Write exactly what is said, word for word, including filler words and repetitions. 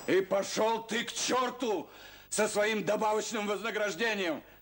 И пошел ты к черту со своим добавочным вознаграждением.